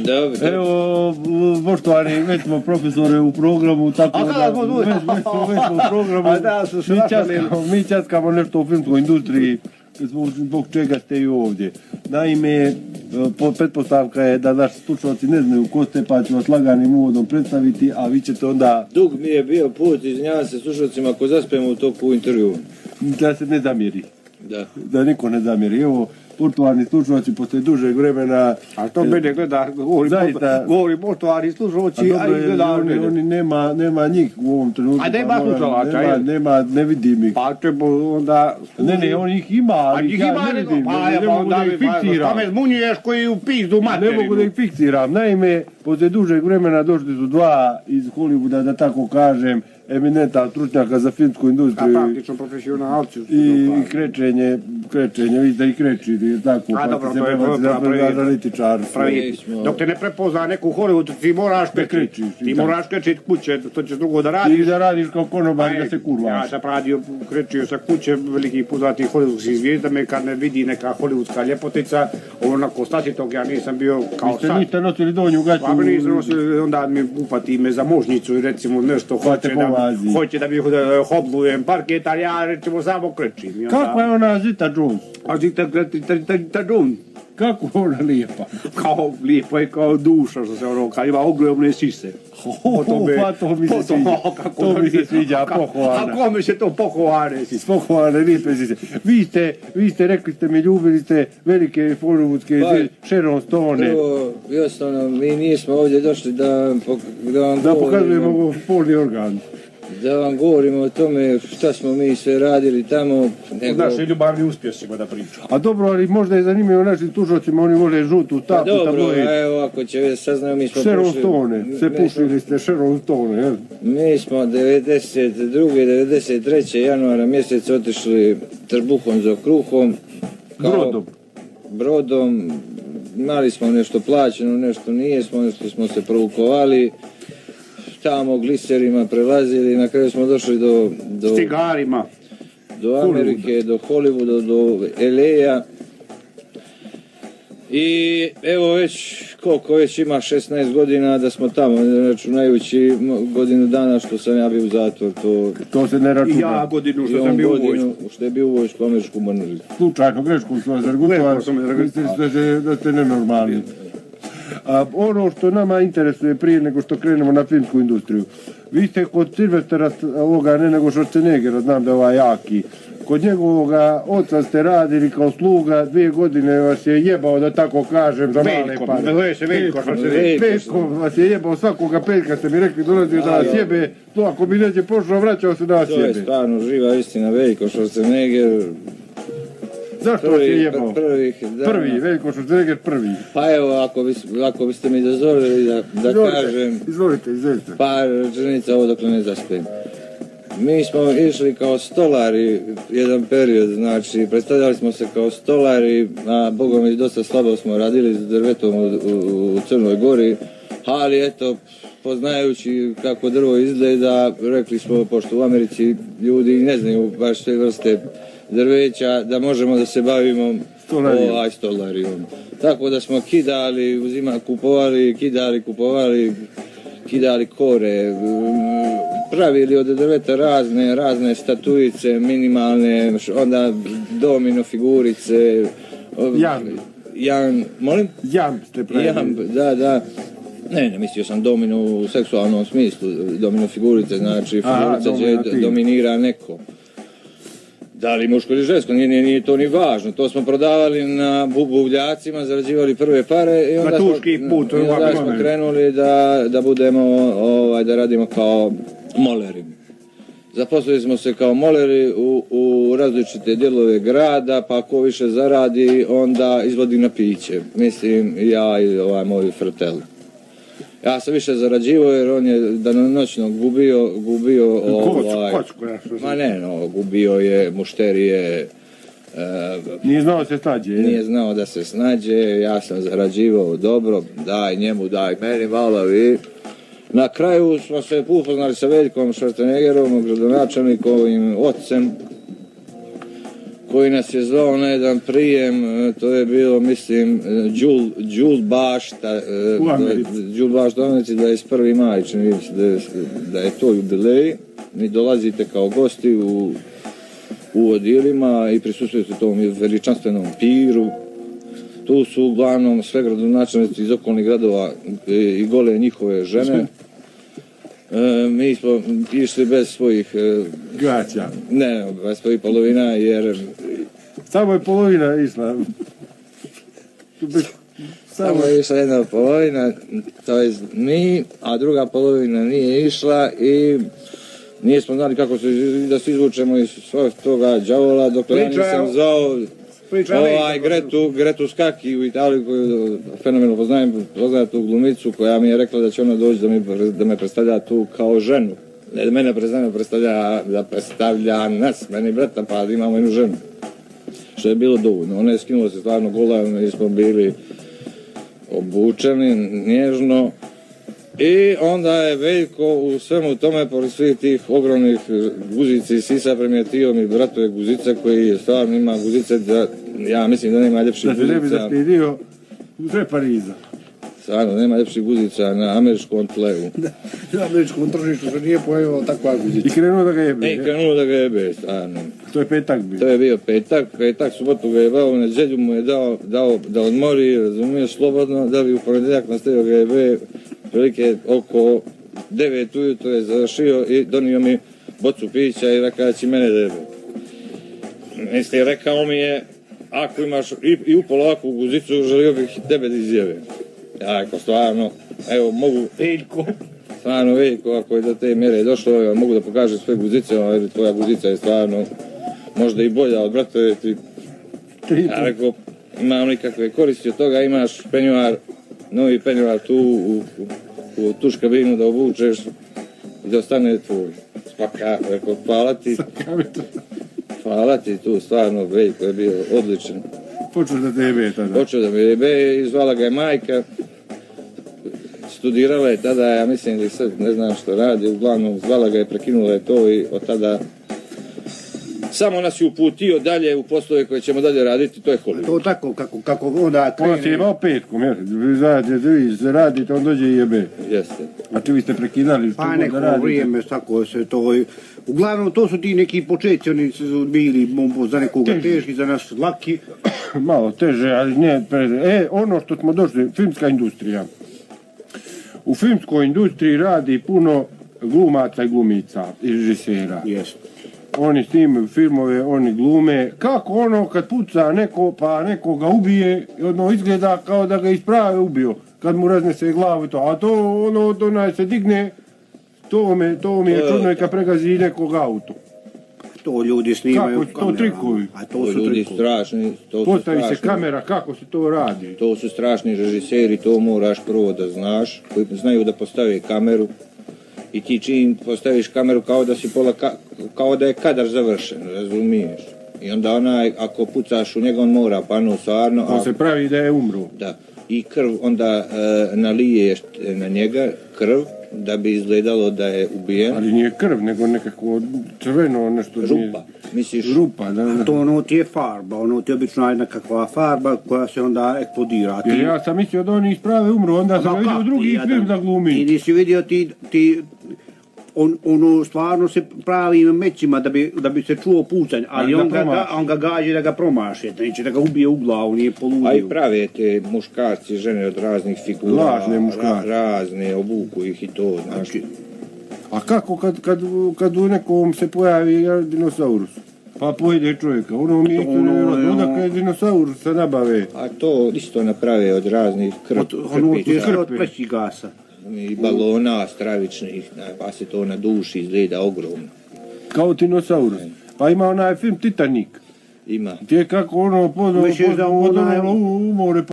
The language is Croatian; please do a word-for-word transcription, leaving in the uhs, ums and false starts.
Dobro. Evo, poštovani, već smo profesore u programu, tako A kada smo tu? već, već, smo, već smo u programu. A da, su se mi, našali. časkamo, mi časkamo nešto u filmskoj industriji, zbog, zbog čega ste i ovdje. Naime, po, pretpostavka je da naši slušalci ne znaju ko ste, pa ću vas laganim uvodom predstaviti, a vi ćete onda... Dug mi je bio put, izvinjavam se slušalcima ako zaspemo u toku intervju. Da se ne zamjeri. Da. Da niko ne zamjeri. Evo, poštovani slušalci, poslije dužeg vremena... A to mene gleda, govori, zaista, govori poštovani slušalci, a, a i gleda oni, oni nema, nema njih u ovom trenutku. A nema pa slušalaca, nema, nema, ne vidim ih. Pa treba onda... Ne, ne, on ih ima, ali ih ja ima, ne vidim, pa, ne, ne pa, mogu da ih fiksiram. Pa me zmunjuješ koji u pizdu materinu. Ne mogu da ih fiksiram. Naime, poslije dužeg vremena došli su dva iz Hollywooda, da tako kažem, eminenta stručnjaka za filmsku industriju. A praktično profesionalci. I, i krečenje, krečenje, vidite i kreči, tako, A, pa dobro, se to je prebaci dobro, za pravi- analitičar. Pravi, dok te ne prepozna neku u Hollywoodu, ti moraš Da kreći. krečiš, Ti i moraš kreći kuće, to ćeš drugo da radiš. I da radiš kao konobar, da se Ja kurvaš. sam radio, krećio sa kuće velikih poznatih hollywoodskih zvijezdama, kad me vidi neka hollywoodska ljepotica, onako stati tog, ja nisam bio kao Vi ste sad. niste nosili donju gaću. Pa mi nisam nosili, onda mi upati me za možnicu i recimo nešto Pa te hoće da, povazi. hoće da mi da hoblujem parket, ali ja recimo samo krećim. I onda- Kakva je ona Zita Jones? A Zita Jones, Kako je ona lijepa? kao lijepo je kao duša, što se ono, kad ima ogromne sise. Pa to mi se sviđa. To mi se sviđa, pohvalna. A kome se to pohvalne sise? Pohvalne, lijepe si se. Vi ste, vi ste, rekli ste mi, ljubili ste velike hollywoodske Pa, Sharon Stone. Prvo, jednostavno, mi nismo ovdje došli da, pok- da vam Da govorimo, pokazujemo spolni organ. da vam govorimo o tome šta smo mi sve radili tamo, nego... Naši ljubavni uspjesima da pričam. A dobro, ali možda je zanimljivo našim slušalcima, oni vole žutu Pa tapu, dobro, tabloid. a evo ako će već saznaju, mi smo Sharon pušili- Stone, se mi- pušili ste Sharon Stone, jel? Mi smo devedeset druge. devedeset treće januara mjesec otišli trbuhom za kruhom. kao- Brodom. Brodom. Imali smo nešto plaćeno, nešto nije, smo, nešto smo se provukovali. Tamo gliserima prelazili, na kraju smo došli do, do, Stigarima. do Amerike, do Hollywooda, do el a. I evo već, koliko već ima šesnaest godina da smo tamo, ne računajući mo- godinu dana što sam ja bio u zatvor, to To se ne I računa. ja godinu i što on sam bio u vojsku. godinu što je bio u vojsku američku mornuli. Slučajno, greškom su vas zargutovali, Greškom su me zargutovali. mislili ste da ste nenormalni. A ono što nama interesuje prije nego što krenemo na filmsku industriju, vi ste kod Silvestera ovoga, ne nego Schwarzeneggera, znam da je ovaj jaki, kod njegovoga oca ste radili kao sluga, dvije godine vas je jebao, da tako kažem, za male Veljko, pare. zove se Veljko, Veljko, Veljko vas je jebao, svakoga petka ste mi rekli, dolazio da vas jebe, to ako bi neće pošao, vraćao se da vas To je jebe. stvarno živa istina, Veljko Schwarzenegger. Zašto vas je Prvi, jebao? prvih dana. Prvi, Veljko Schwarzenegger prvi. Pa evo, ako, bis, ako biste mi dozvolili da, da Izvolite, kažem izvolite, izvolite. par rečenica ovo dokle ne zaspijem. Mi smo išli kao stolari jedan period, znači predstavljali smo se kao stolari, a bogom i dosta slabo smo radili s drvetom u, u, u Crnoj Gori, ali eto, poznajući kako drvo izgleda, rekli smo, pošto u Americi ljudi ne znaju baš sve vrste drveća, da možemo da se bavimo Stolarijom. ovaj stolarijom. Tako da smo kidali, uzima, kupovali, kidali, kupovali, kidali kore, pravili od drveta razne, razne statuice, minimalne, onda domino figurice. Jamb. Jan, molim? Jamb ste pravili. Jamb, da, da. Ne, ne, mislio sam domino u seksualnom smislu, domino figurice, znači Aha, figurica gdje domino ti. dominira neko. Da li muško ili žensko, nije, nije, nije to ni važno. To smo prodavali na bu- buvljacima, zarađivali prve pare i onda, Na tuški smo, put, i onda ovako smo imamo. krenuli da, da budemo, ovaj, da radimo kao moleri. Zaposlili smo se kao moleri u, u različite dijelove grada, pa ako više zaradi, onda izvodi na piće. Mislim, ja i ovaj moj frtel. Ja sam više zarađivao jer on je danonoćno gubio, gubio ovaj... Kocku, ja što sam. Ma ne, no, gubio je mušterije, e, Nije znao se snađe, je? nije znao da se snađe, ja sam zarađivao dobro, daj njemu, daj meni malo i... Na kraju smo se upoznali sa Veljkom Schwarzeneggerom, gradonačelnikovim ocem, koji nas je zvao na jedan prijem, to je bilo, mislim, Đul Bašta, Đul Bašta, dvadeset prvi maj, čini mi se da je to jubilej, mi dolazite kao gosti u, u odjelima i prisustujete tom veličanstvenom piru. Tu su uglavnom sve gradonačelnici iz okolnih gradova i gole njihove žene. E, mi smo išli bez svojih gaća. Ne, bez svojih polovina, jer samo je polovina išla. Samo je išla jedna polovina, to je mi, a druga polovina nije išla i nismo znali kako se, da se izvučemo iz svog toga đavola, dok ja nisam zvao ovaj Gretu, Gretu Skaki u Italiji, koju fenomenalno poznajem, poznajem tu glumicu, koja mi je rekla da će ona doći da, mi, da me predstavlja tu kao ženu. Ne da mene predstavlja, predstavlja, da predstavlja nas, meni brata, pa da imamo jednu ženu. Što je bilo dovoljno. Ona je skinula se stvarno gola, mi smo bili obučeni, nježno. I onda je Veljko u svemu tome, pored svih tih ogromnih guzica i sisa, primijetio mi bratove guzice, koji stvarno ima guzice, da, ja mislim da nema ljepših guzica. Da se ne bi zastidio u sve Pariza. Stvarno, nema ljepših guzica na američkom tlevu. Na američkom tržištu se nije pojavila takva guzica. I krenuo da ga jebe. I krenuo da ga jebe, stvarno. To je petak bio. To je bio petak, petak, subotu ga je jebao, na nedjelju mu je dao, dao da odmori, razumiješ, slobodno, da bi u ponedjeljak nastavio ga jebe. Prilike oko devet ujutro je završio i donio mi bocu pića i rekao da će mene da jebe. Mislim, rekao mi je, ako imaš i, i upolo ovakvu guzicu, želio bih tebe da izjeve. Ja rekao, stvarno, evo mogu... Veljko. Stvarno, Veljko, ako je do te mjere došlo, ja mogu da pokažem sve guzice, jer tvoja guzica je stvarno možda i bolja od bratove. Ti... Ja rekao, imam nikakve koristi od toga, imaš penjuar, novi penjuar tu u, u, u tuš kabinu da obučeš i da ostane tvoj. Spaka, rekao, hvala ti. Hvala ti tu, stvarno, Veljko je bio odličan. Počeo da te jebe tada. Počeo da me jebe i zvala ga je majka. Studirala je tada, ja mislim da sad ne znam što radi, uglavnom zvala ga je, prekinula je to i od tada samo nas je uputio dalje u poslove koje ćemo dalje raditi, to je Hollywood. To tako, kako, kako onda krene... On si jebao petkom, jer vi zajedno, vi se radite, on dođe i jebe. Jeste. A ti vi ste prekidali što pa god da radite. Pa neko vrijeme, tako se to... Uglavnom, to su ti neki početci, oni su bili za nekoga teži, teški, za nas laki. Malo teže, ali ne... E, ono što smo došli, filmska industrija. U filmskoj industriji radi puno glumaca i glumica i režisera. Jeste. Oni snimaju filmove, oni glume. Kako ono kad puca neko pa nekoga ubije, ono izgleda kao da ga isprave ubio. Kad mu raznese glavu i to. A to ono, to onaj se digne, to mi, to mi je čudno i kad pregazi nekog auto. To ljudi snimaju kako, to trikovi. A to, to su ljudi trikovi. Strašni. To Postavi su strašni. se kamera, kako se to radi. To su strašni režiseri, to moraš prvo da znaš, koji znaju da postave kameru. I ti čim postaviš kameru kao da si pola, ka, kao da je kadar završen, razumiješ? I onda onaj, ako pucaš u njega, on mora panu stvarno... On se pravi da je umro. Da. I krv onda e, naliješ na njega, krv, da bi izgledalo da je ubijen. Ali nije krv, nego nekako crveno nešto... Rupa. Nije... Misliš? Rupa, da, da. To ono ti je farba, ono ti je obično jedna kakva farba koja se onda eksplodira. Ti... Jer ja sam mislio da oni isprave umru, onda sam vidio drugi film da glumi. Ti nisi vidio ti... ti On, ono stvarno se pravi mećima da bi, da bi se čuo pucanj, ali on ga, ga, on ga gađe da ga promaše, neće da ga ubije u glavu, nije poludio. A i prave te muškarci, žene od raznih figura, lažne muškarci. Ra, razne, obuku ih i to, znaš. Znači, a kako kad, kad, kad u nekom se pojavi dinosaurus? Pa pojede čovjeka, ono mi je ono, odakle je dinosaurus se nabave. A to isto naprave od raznih krp, od, ono ti je od plexigasa. I balona stravičnih, pa se to na duši izgleda ogromno. Kao dinosaurus. Pa ima onaj film Titanic. Ima. Gdje kako ono podno, podno, podno, umore